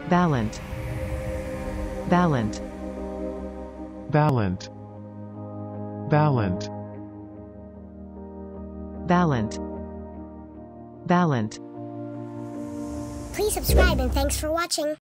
ballant, ballant, ballant, ballant, ballant, ballant. Please subscribe and thanks for watching.